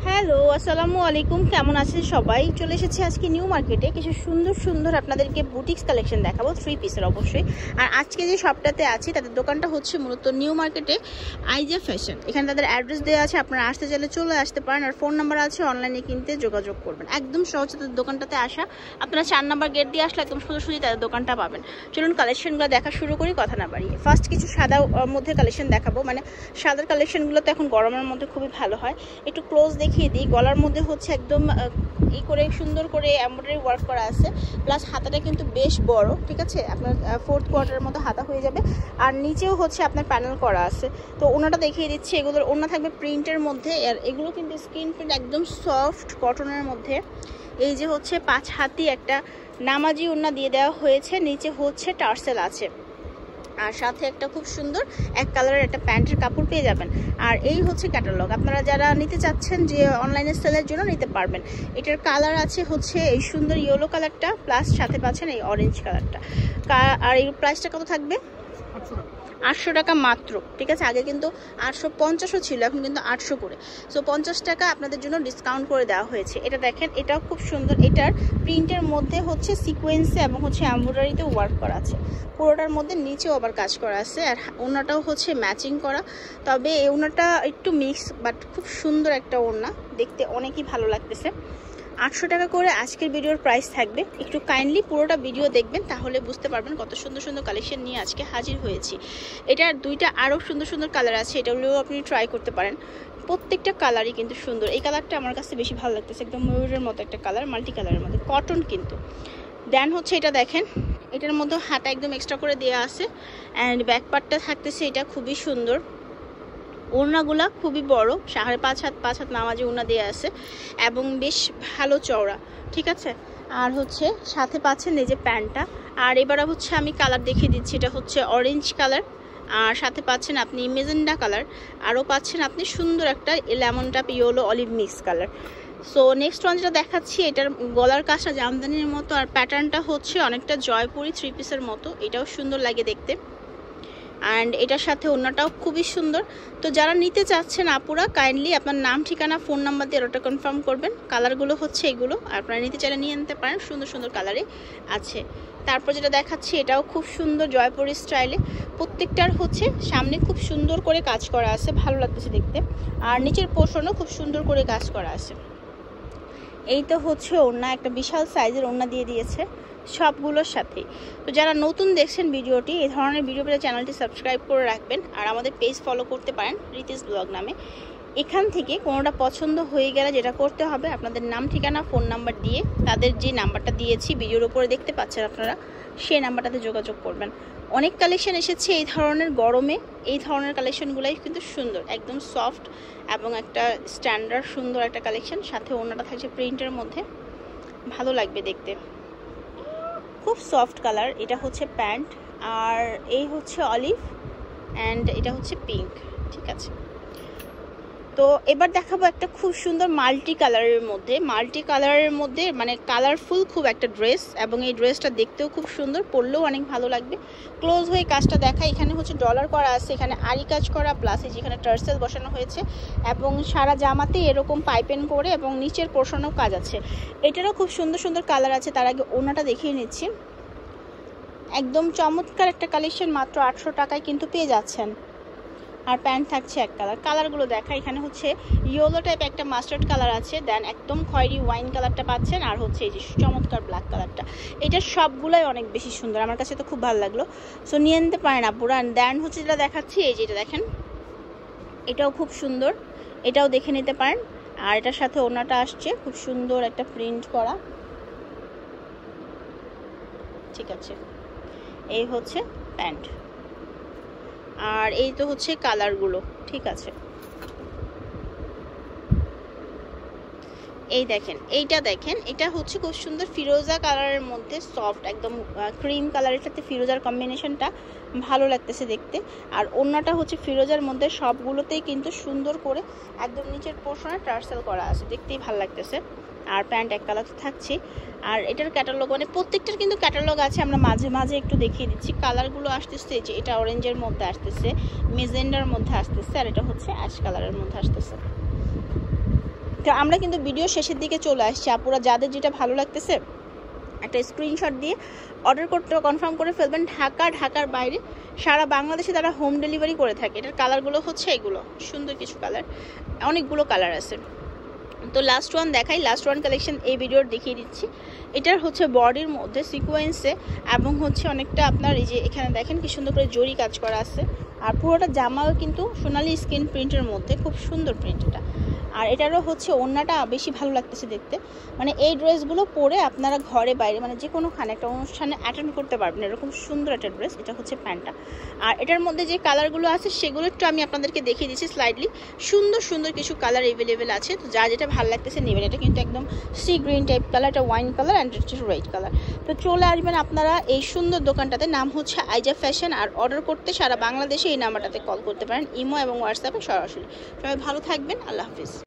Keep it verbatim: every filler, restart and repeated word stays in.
Hello, আসসালামু আলাইকুম। কেমন আছেন সবাই? চলে এসেছি আজকে নিউ মার্কেটে কিছু সুন্দর সুন্দর আপনাদেরকে বুটিক্স কালেকশন দেখাবো, থ্রি পিসের অবশ্যই। আর আজকে যে শপটাতে আছি তাদের দোকানটা হচ্ছে মূলত নিউ মার্কেটে আইজা ফ্যাশন। এখানে তাদের অ্যাড্রেস দেওয়া আছে, আপনারা আসতে চাইলে চলে আসতে পারেন। আর ফোন নাম্বার আছে, অনলাইনে কিনতে যোগাযোগ করবেন। একদম সহজ তাদের দোকানটাতে আসা। আপনারা চার নাম্বার গেট দিয়ে আসলে একদম সোজাসুজি তাদের দোকানটা পাবেন। চলুন কালেকশনগুলো দেখা শুরু করি, কথা না বাড়িয়ে। ফার্স্ট কিছু সাদা মধ্যে কালেকশন দেখাবো, মানে সাদার কালেকশনগুলো তো এখন গরমের মধ্যে খুবই ভালো হয়। একটু ক্লোজ দেখিয়ে দিই। গলার মধ্যে হচ্ছে একদম ই করে সুন্দর করে এমব্রয়ডারি ওয়ার্ক করা আছে, প্লাস হাতাটা কিন্তু বেশ বড়, ঠিক আছে? আপনার ফোর্থ কোয়ার্টারের মতো হাতা হয়ে যাবে। আর নিচেও হচ্ছে আপনার প্যানেল করা আছে। তো ওনাটা দেখিয়ে দিচ্ছি। এগুলোর ওনা থাকবে প্রিন্টের মধ্যে, আর এগুলো কিন্তু স্ক্রিন প্রিন্ট একদম সফট কটনের মধ্যে। এই যে হচ্ছে পাঁচ হাতি একটা নামাজি ওনা দিয়ে দেওয়া হয়েছে, নিচে হচ্ছে টার্সেল আছে, আর সাথে একটা খুব সুন্দর এক কালারের একটা প্যান্টের কাপড় পেয়ে যাবেন। আর এই হচ্ছে ক্যাটালগ। আপনারা যারা নিতে চাচ্ছেন যে অনলাইনে সেলের জন্য নিতে পারবেন। এটার কালার আছে হচ্ছে এই সুন্দর ইয়েলো কালারটা, প্লাস সাথে পাচ্ছেন এই অরেঞ্জ কালারটা। আর এই প্রাইসটা কত থাকবে? আটশো টাকা মাত্র, ঠিক আছে? আগে কিন্তু আটশো পঞ্চাশও ছিল, এখন কিন্তু আটশো করে। সো পঞ্চাশ টাকা আপনাদের জন্য ডিসকাউন্ট করে দেওয়া হয়েছে। এটা দেখেন, এটাও খুব সুন্দর। এটার প্রিন্টের মধ্যে হচ্ছে সিকোয়েন্সে এবং হচ্ছে এমব্রয়ডারিতে ওয়ার্ক করা আছে। পুরোটার মধ্যে নিচেও আবার কাজ করা আছে, আর ওড়নাটাও হচ্ছে ম্যাচিং করা। তবে এই ওড়নাটা একটু মিক্স, বাট খুব সুন্দর একটা ওড়না, দেখতে অনেকই ভালো লাগতেছে। আটশো টাকা করে আজকের ভিডিওর প্রাইস থাকবে। একটু কাইন্ডলি পুরোটা ভিডিও দেখবেন, তাহলে বুঝতে পারবেন কত সুন্দর সুন্দর কালেকশন নিয়ে আজকে হাজির হয়েছি। এটার দুইটা আরও সুন্দর সুন্দর কালার আছে, এটাগুলোও আপনি ট্রাই করতে পারেন। প্রত্যেকটা কালারই কিন্তু সুন্দর। এই কালারটা আমার কাছে বেশি ভালো লাগতেছে, একদম ময়ূরের মতো একটা কালার, মাল্টি কালারের মধ্যে, কটন কিন্তু। দেন হচ্ছে এটা দেখেন, এটার মধ্যে হাতা একদম এক্সট্রা করে দেওয়া আছে, অ্যান্ড ব্যাক পার্টটা থাকতেছে এটা খুবই সুন্দর। ওড়নাগুলা খুবই বড়, সাড়ে পাঁচ হাত পাঁচ হাত নামাজে ওড়না দেওয়া আছে, এবং বেশ ভালো চওড়া, ঠিক আছে? আর হচ্ছে সাথে পাচ্ছেন এই যে প্যান্টটা। আর এবার হচ্ছে আমি কালার দেখিয়ে দিচ্ছি। এটা হচ্ছে অরেঞ্জ কালার, আর সাথে পাচ্ছেন আপনি মেজেন্ডা কালার, আরও পাচ্ছেন আপনি সুন্দর একটা lemon taupe yellow olive mix colour. So next one যেটা দেখাচ্ছি, এটার গলার কাজটা জামদানির মতো, আর প্যাটার্নটা হচ্ছে অনেকটা জয়পুরি থ্রি পিসের মতো। এটাও সুন্দর লাগে দেখতে, অ্যান্ড এটার সাথে ওড়নাটাও খুবই সুন্দর। তো যারা নিতে চাচ্ছেন আপুরা, কাইন্ডলি আপনার নাম, ঠিকানা, ফোন নাম্বার দিয়ে ওটা কনফার্ম করবেন। কালারগুলো হচ্ছে এগুলো, আপনারা নিতে চাইলে নিয়ে নিতে পারেন, সুন্দর সুন্দর কালারে আছে। তারপর যেটা দেখাচ্ছি, এটাও খুব সুন্দর জয়পুরি স্টাইলে। প্রত্যেকটার হচ্ছে সামনে খুব সুন্দর করে কাজ করা আছে, ভালো লাগতেছে দেখতে। আর নিচের পোর্শনও খুব সুন্দর করে কাজ করা আছে। এই তো হচ্ছে ওড়না, একটা বিশাল সাইজের ওড়না দিয়ে দিয়েছে সবগুলোর সাথে। তো যারা নতুন দেখছেন ভিডিওটি, এই ধরনের ভিডিও পেলে চ্যানেলটি সাবস্ক্রাইব করে রাখবেন, আর আমাদের পেজ ফলো করতে পারেন রিতিস ব্লগ নামে। এখান থেকে কোনোটা পছন্দ হয়ে গেলে যেটা করতে হবে, আপনাদের নাম, ঠিকানা, ফোন নাম্বার দিয়ে, তাদের যে নাম্বারটা দিয়েছি ভিডিওর উপরে দেখতে পাচ্ছেন আপনারা, সেই নাম্বারটাতে যোগাযোগ করবেন। অনেক কালেকশন এসেছে এই ধরনের গরমে। এই ধরনের কালেকশনগুলাই কিন্তু সুন্দর, একদম সফট এবং একটা স্ট্যান্ডার্ড সুন্দর একটা কালেকশন। সাথে ওড়নাটা থাকছে প্রিন্টের মধ্যে, ভালো লাগবে দেখতে, খুব সফট কালার। এটা হচ্ছে প্যান্ট, আর এই হচ্ছে অলিভ, অ্যান্ড এটা হচ্ছে পিঙ্ক, ঠিক আছে? তো এবার দেখাবো একটা খুব সুন্দর মাল্টি কালারের মধ্যে, মাল্টি কালারের মধ্যে মানে কালারফুল খুব একটা ড্রেস, এবং এই ড্রেসটা দেখতেও খুব সুন্দর, পরলেও অনেক ভালো লাগবে। ক্লোজ হয়ে কাজটা দেখা, এখানে হচ্ছে ডলার করা আছে, এখানে আরি কাজ করা, প্লাস এই যেখানে টার্সেল বসানো হয়েছে, এবং সারা জামাতে এরকম পাইপেন করে, এবং নিচের পোর্শনেও কাজ আছে। এটারও খুব সুন্দর সুন্দর কালার আছে। তার আগে ওড়নাটা দেখিয়ে নিচ্ছি। একদম চমৎকার একটা কালেকশন, মাত্র আটশো টাকায় কিন্তু পেয়ে যাচ্ছেন। আর প্যান্ট থাকছে এক কালার। কালারগুলো দেখা, এখানে হচ্ছে ইয়েলো টাইপ একটা মাস্টার্ড কালার আছে, দেন একদম খয়েরি ওয়াইন কালারটা পাচ্ছেন, আর হচ্ছে এই যে চমৎকার ব্ল্যাক কালারটা। এটা সবগুলোই অনেক বেশি সুন্দর, আমার কাছে তো খুব ভালো লাগলো। সো নিয়ে নিতে পারেন আপুরা। দেন হচ্ছে যেটা দেখাচ্ছি, এই যে এটা দেখেন, এটাও খুব সুন্দর, এটাও দেখে নিতে পারেন। আর এটার সাথে ওড়নাটা আসছে খুব সুন্দর একটা প্রিন্ট করা, ঠিক আছে? এই হচ্ছে প্যান্ট, আর এই তো হচ্ছে কালারগুলো, ঠিক আছে? এই দেখেন, এইটা দেখেন, এটা হচ্ছে খুব সুন্দর ফিরোজা কালারের মধ্যে, সফট একদম ক্রিম কালারের সাথে ফিরোজার কম্বিনেশনটা ভালো লাগতেছে দেখতে। আর ওড়নাটা হচ্ছে ফিরোজার মধ্যে, সবগুলোতেই কিন্তু সুন্দর করে একদম নিচের পোর্শনে টার্সেল করা আছে, দেখতেই ভালো লাগতেছে। আর প্যান্ট এক কালার থাকছে। আর এটার ক্যাটালগ মানে প্রত্যেকটার কিন্তু ক্যাটালগ আছে, আমরা মাঝে মাঝে একটু দেখিয়ে দিচ্ছি। কালারগুলো আসতেছে যে এটা অরেঞ্জের মধ্যে আসতেছে, মেজেন্ডার মধ্যে আসতেছে, আর এটা হচ্ছে অ্যাশ কালারের মধ্যে আসতেছে। তো আমরা কিন্তু ভিডিও শেষের দিকে চলে আসছি, আপুরা যাদের যেটা ভালো লাগতেছে একটা স্ক্রিনশট দিয়ে অর্ডার করতে কনফার্ম করে ফেলবেন। ঢাকা ঢাকার বাইরে সারা বাংলাদেশে তারা হোম ডেলিভারি করে থাকে। এটার কালারগুলো হচ্ছে এগুলো সুন্দর কিছু কালার, অনেকগুলো কালার আছে। তো লাস্ট ওয়ান দেখাই, লাস্ট ওয়ান কালেকশন এই ভিডিওর দেখিয়ে দিচ্ছি। এটার হচ্ছে বডির মধ্যে সিকোয়েন্সে এবং হচ্ছে অনেকটা আপনার এই যে এখানে দেখেন কি সুন্দর করে জরি কাজ করা আছে। আর পুরোটা জামাও কিন্তু সোনালি স্কিন প্রিন্টের মধ্যে, খুব সুন্দর প্রিন্ট এটা। আর এটারও হচ্ছে ওড়নাটা বেশি ভালো লাগতেছে দেখতে, মানে এই ড্রেসগুলো পরে আপনারা ঘরে বাইরে মানে যে কোনোখানে একটা অনুষ্ঠানে অ্যাটেন্ড করতে পারবেন, এরকম সুন্দর একটা ড্রেস। এটা হচ্ছে প্যান্টটা। আর এটার মধ্যে যে কালারগুলো আছে সেগুলো একটু আমি আপনাদেরকে দেখিয়ে দিচ্ছি স্লাইডলি। সুন্দর সুন্দর কিছু কালার অ্যাভেলেবেল আছে, তো যা যেটা ভালো লাগতেছে নেবেন। এটা কিন্তু একদম সি গ্রিন টাইপ কালার, এটা ওয়াইন কালার অ্যান্ড হচ্ছে রেড কালার। তো চলে আসবেন আপনারা এই সুন্দর দোকানটাতে, নাম হচ্ছে আইজা ফ্যাশন। আর অর্ডার করতে সারা বাংলাদেশে এই নাম্বারটাতে কল করতে পারেন, ইমো এবং হোয়াটসঅ্যাপে সরাসরি। সবাই ভালো থাকবেন, আল্লাহ হাফিজ।